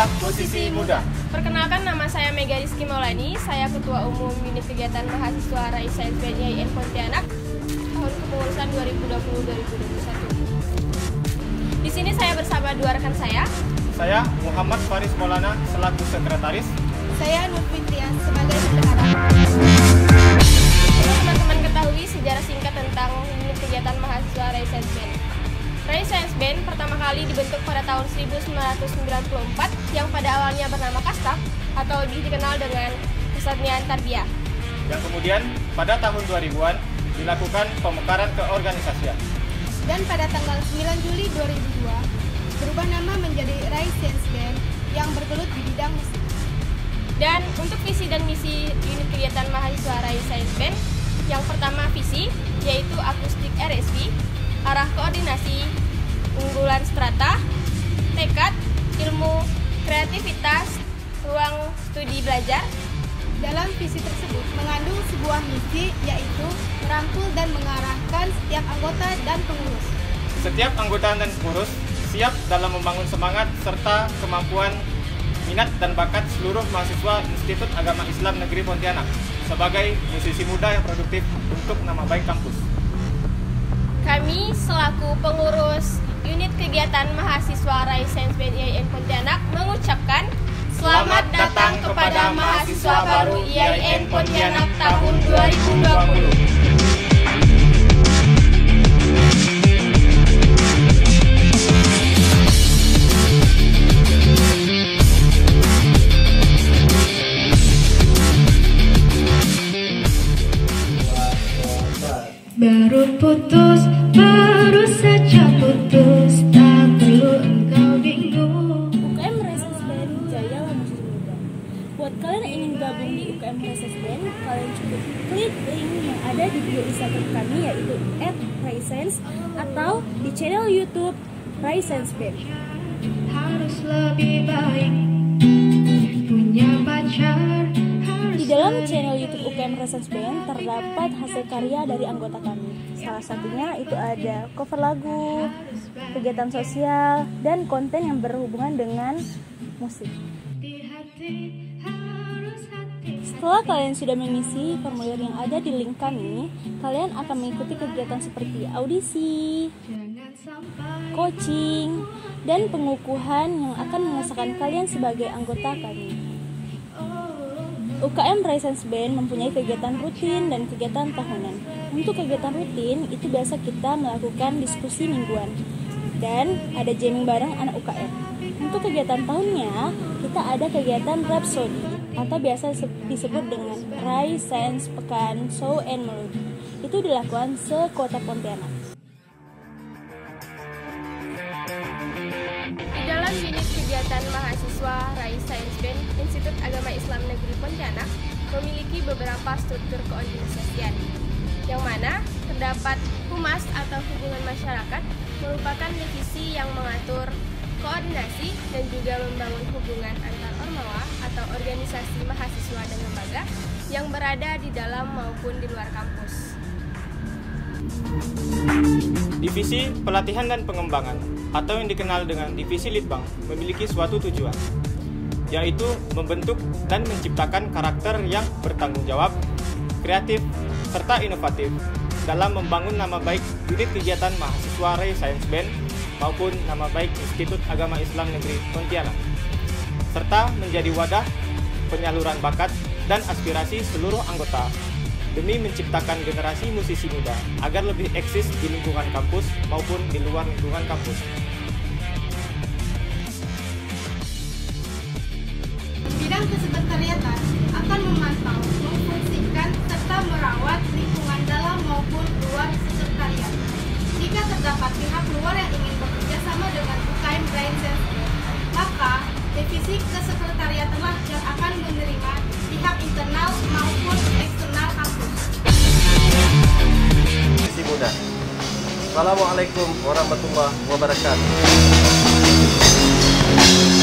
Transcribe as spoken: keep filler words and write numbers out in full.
Inilah Musisi Muda. Perkenalkan, nama saya Mega Rizky Maulani. Saya Ketua Umum Unit Kegiatan Mahasiswa Rai Sains Band I A I N Pontianak tahun kepengurusan dua ribu dua puluh dua ribu dua puluh satu. Di sini saya bersama dua rekan saya. Saya Muhammad Faris Maulana selaku sekretaris. Saya Nur Fitrian sebagai bendahara. Untuk teman-teman ketahui sejarah singkat tentang Unit Kegiatan Mahasiswa Rai Sains Band. Rai Sains Band pertama kali dibentuk pada tahun seribu sembilan ratus sembilan puluh empat yang pada awalnya bernama Kastap atau lebih dikenal dengan Kesatria Tarbiyah. Yang kemudian pada tahun dua ribuan dilakukan pemekaran keorganisasian. Dan pada tanggal sembilan Juli dua ribu dua berubah nama menjadi Rai Sains Band yang bergelut di bidang musik. Dan untuk visi dan misi Unit Kegiatan Mahasiswa Rai Sains Band, yang pertama visi yaitu akustik R S V, arah koordinasi, unggulan strata, tekad, ilmu, kreativitas, ruang studi belajar. Dalam visi tersebut mengandung sebuah misi yaitu merangkul dan mengarahkan setiap anggota dan pengurus. Setiap anggota dan pengurus siap dalam membangun semangat serta kemampuan, minat dan bakat seluruh mahasiswa Institut Agama Islam Negeri Pontianak sebagai musisi muda yang produktif untuk nama baik kampus. Kami selaku pengurus Unit Kegiatan Mahasiswa Rai Sains Band I A I N Pontianak mengucapkan selamat datang kepada mahasiswa baru I A I N Pontianak tahun dua ribu dua puluh. Baru putus, baru saja putus, tak perlu engkau bingung. U K M Rai Sains Band Jaya Musisi Muda. Buat kalian yang ingin gabung di U K M Rai Sains Band, kalian cukup klik link yang ada di bio Instagram kami yaitu et rai sains atau di channel YouTube Rai Sains Band. Harus lebih baik punya pacar. Di dalam channel YouTube U K M Rai Sains Band terdapat hasil karya dari anggota kami. Salah satunya itu ada cover lagu, kegiatan sosial, dan konten yang berhubungan dengan musik. Setelah kalian sudah mengisi formulir yang ada di link kami, kalian akan mengikuti kegiatan seperti audisi, coaching, dan pengukuhan yang akan mengesahkan kalian sebagai anggota kami. U K M Rai Sains Band mempunyai kegiatan rutin dan kegiatan tahunan. Untuk kegiatan rutin, itu biasa kita melakukan diskusi mingguan. Dan ada jamming bareng anak U K M. Untuk kegiatan tahunnya, kita ada kegiatan Rhapsody atau biasa disebut dengan Rai Sains Pekan Show and Melody. Itu dilakukan se-Kota Pontianak. Unit Kegiatan Mahasiswa Rai Sains Band Institut Agama Islam Negeri Pontianak memiliki beberapa struktur keorganisasian, yang mana terdapat Humas atau Hubungan Masyarakat merupakan divisi yang mengatur koordinasi dan juga membangun hubungan antar ormawa atau organisasi mahasiswa dan lembaga yang berada di dalam maupun di luar kampus. Divisi Pelatihan dan Pengembangan atau yang dikenal dengan Divisi Litbang memiliki suatu tujuan, yaitu membentuk dan menciptakan karakter yang bertanggung jawab, kreatif, serta inovatif dalam membangun nama baik unit kegiatan mahasiswa Rai Sains Band maupun nama baik Institut Agama Islam Negeri Pontianak, serta menjadi wadah penyaluran bakat dan aspirasi seluruh anggota demi menciptakan generasi musisi muda agar lebih eksis di lingkungan kampus maupun di luar lingkungan kampus. Bidang kesekretariatan akan memantau, memfungsikan, serta merawat lingkungan dalam maupun luar sekretariat. Jika terdapat pihak luar yang ingin bekerja sama dengan U K M Rai Sains Band, maka divisi kesekretariatanlah yang akan menerima pihak internal maupun eksternal kampus. Musisi Muda. Assalamualaikum warahmatullahi wabarakatuh.